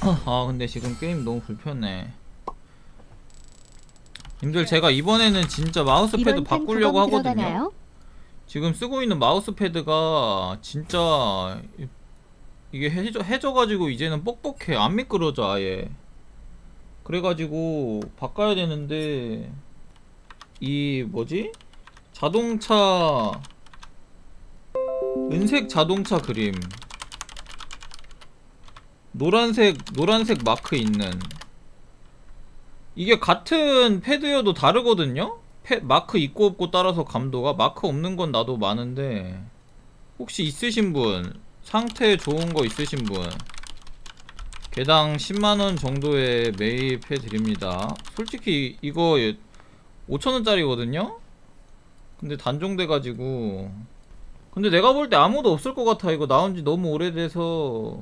아 근데 지금 게임 너무 불편해. 님들 제가 이번에는 진짜 마우스패드 바꾸려고 하거든요. 들어가나요? 지금 쓰고 있는 마우스패드가 진짜 이게 해져가지고 이제는 뻑뻑해. 안 미끄러져 아예. 그래가지고 바꿔야 되는데 이 뭐지? 자동차 은색 자동차 그림 노란색 마크 있는 이게 같은 패드여도 다르거든요? 마크 있고 없고 따라서 감도가 마크 없는 건 나도 많은데 혹시 있으신 분 상태 좋은 거 있으신 분 개당 10만원 정도에 매입해 드립니다. 솔직히 이거 5천원짜리거든요? 근데 단종돼가지고 근데 내가 볼 때 아무도 없을 것 같아. 이거 나온지 너무 오래돼서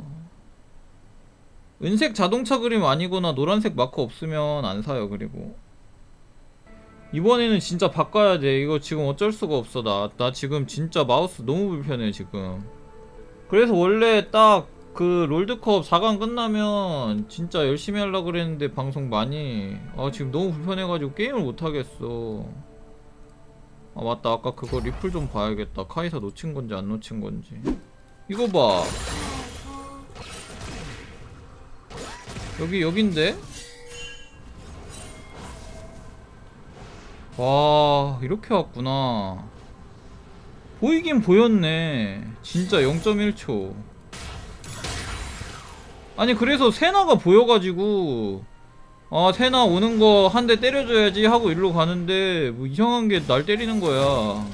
은색 자동차 그림 아니거나 노란색 마크 없으면 안 사요. 그리고 이번에는 진짜 바꿔야 돼. 이거 지금 어쩔 수가 없어. 나 지금 진짜 마우스 너무 불편해 지금. 그래서 원래 딱 그 롤드컵 4강 끝나면 진짜 열심히 하려고 그랬는데 방송 많이 지금 너무 불편해가지고 게임을 못하겠어. 아 맞다, 아까 그거 리플 좀 봐야겠다. 카이사 놓친 건지 안 놓친 건지. 이거 봐, 여긴데? 와 이렇게 왔구나. 보이긴 보였네. 진짜 0.1초. 아니 그래서 세나가 보여가지고 세나 오는 거 한 대 때려줘야지 하고 일로 가는데 뭐 이상한 게 날 때리는 거야.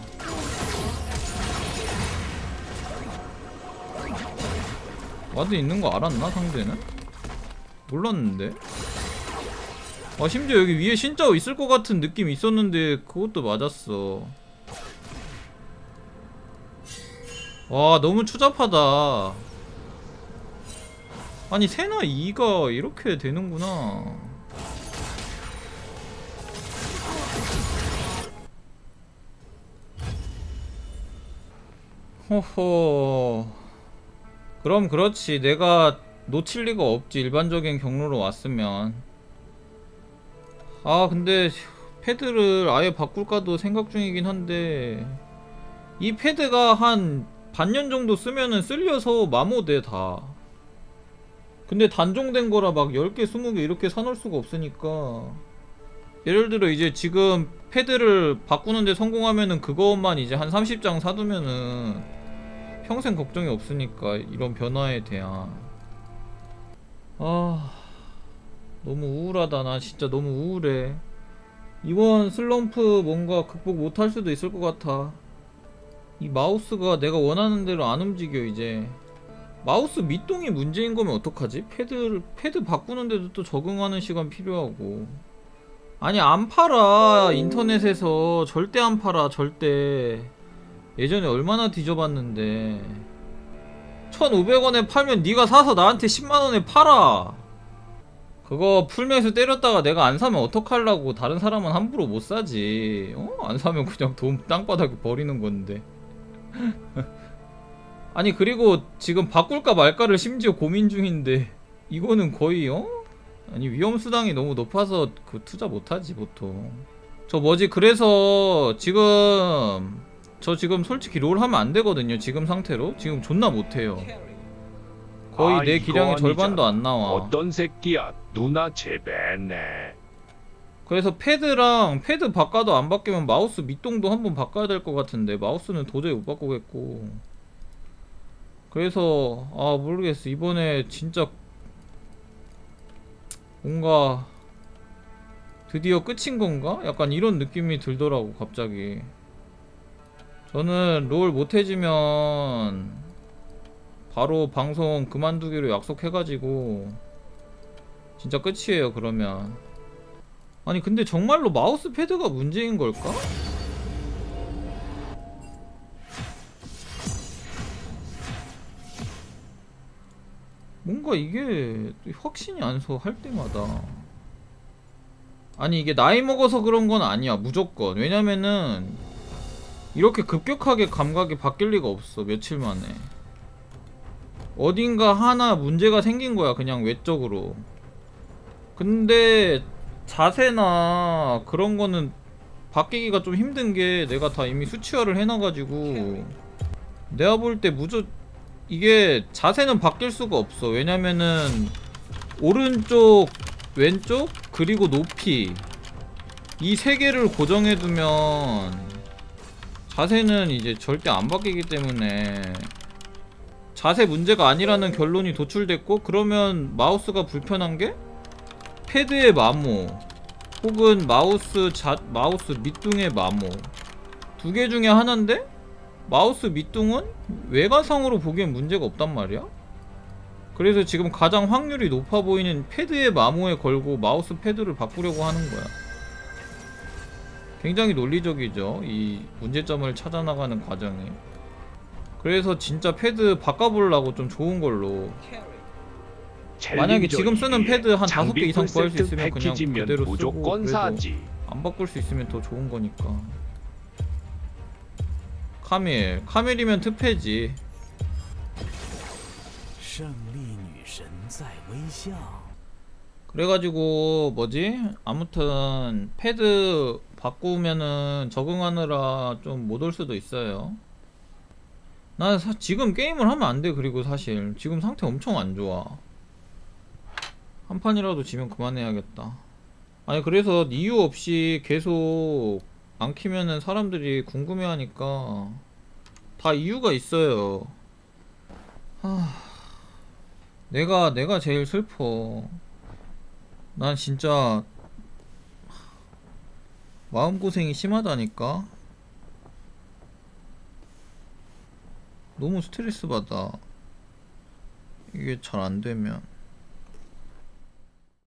와드 있는 거 알았나 상대는? 몰랐는데. 심지어 여기 위에 신짜오 있을 것 같은 느낌이 있었는데 그것도 맞았어. 와 너무 추잡하다. 아니 세나 2가 이렇게 되는구나. 호호. 그럼 그렇지. 내가 놓칠 리가 없지. 일반적인 경로로 왔으면. 근데 패드를 아예 바꿀까도 생각 중이긴 한데 이 패드가 한 반년 정도 쓰면은 쓸려서 마모돼 다. 근데 단종된 거라 막 10개 20개 이렇게 사놓을 수가 없으니까 예를 들어 이제 지금 패드를 바꾸는데 성공하면은 그것만 이제 한 30장 사두면은 평생 걱정이 없으니까 이런 변화에 대한. 너무 우울하다. 나 진짜 너무 우울해. 이번 슬럼프 뭔가 극복 못할 수도 있을 것 같아. 이 마우스가 내가 원하는 대로 안 움직여. 이제 마우스 밑동이 문제인 거면 어떡하지? 패드 바꾸는데도 또 적응하는 시간 필요하고. 아니 안 팔아. 인터넷에서 절대 안 팔아. 절대. 예전에 얼마나 뒤져봤는데 1,500원에 팔면 네가 사서 나한테 10만원에 팔아. 그거 풀매수 때렸다가 내가 안 사면 어떡하려고. 다른 사람은 함부로 못 사지. 안 사면 그냥 돈 땅바닥에 버리는 건데. 아니 그리고 지금 바꿀까 말까를 심지어 고민 중인데 이거는 거의 아니 위험수당이 너무 높아서 그 투자 못하지 보통. 저 뭐지 그래서 지금 저 지금 솔직히 롤 하면 안 되거든요. 지금 상태로 지금 존나 못해요. 거의 내 기량의 절반도 안 나와. 어떤 새끼야. 누나 제배네. 그래서 패드 바꿔도 안 바뀌면 마우스 밑동도 한번 바꿔야 될 것 같은데 마우스는 도저히 못 바꾸겠고. 그래서 모르겠어. 이번에 진짜 뭔가 드디어 끝인 건가? 약간 이런 느낌이 들더라고 갑자기. 저는 롤 못해지면 바로 방송 그만두기로 약속해가지고 진짜 끝이에요 그러면. 아니 근데 정말로 마우스 패드가 문제인 걸까? 뭔가 이게 확신이 안 서 할 때마다. 아니 이게 나이 먹어서 그런 건 아니야 무조건. 왜냐면은 이렇게 급격하게 감각이 바뀔 리가 없어 며칠 만에. 어딘가 하나 문제가 생긴 거야, 그냥 외적으로. 근데 자세나 그런 거는 바뀌기가 좀 힘든 게 내가 다 이미 수치화를 해놔가지고 내가 볼 때 이게 자세는 바뀔 수가 없어. 왜냐면은 오른쪽, 왼쪽, 그리고 높이 이 세 개를 고정해두면 자세는 이제 절대 안 바뀌기 때문에 자세 문제가 아니라는 결론이 도출됐고, 그러면 마우스가 불편한 게 패드의 마모 혹은 마우스 밑둥의 마모 두 개 중에 하나인데 마우스 밑둥은 외관상으로 보기엔 문제가 없단 말이야. 그래서 지금 가장 확률이 높아 보이는 패드의 마모에 걸고 마우스 패드를 바꾸려고 하는 거야. 굉장히 논리적이죠, 이 문제점을 찾아나가는 과정이. 그래서 진짜 패드 바꿔보려고 좀 좋은 걸로, 만약에 지금 쓰는 패드 한 5개 이상 구할 수 있으면 그냥 그대로 쓰고, 무조건 그래도 사지. 안 바꿀 수 있으면 더 좋은 거니까. 카밀이면 특패지. 胜利女神在微笑。 그래가지고 뭐지? 아무튼 패드 바꾸면은 적응하느라 좀 못 올 수도 있어요. 난 지금 게임을 하면 안 돼. 그리고 사실 지금 상태 엄청 안 좋아. 한 판이라도 지면 그만해야겠다. 아니 그래서 이유 없이 계속 안 키면은 사람들이 궁금해하니까 다 이유가 있어요. 내가 제일 슬퍼. 난 진짜 마음고생이 심하다니까. 너무 스트레스 받아, 이게 잘 안되면.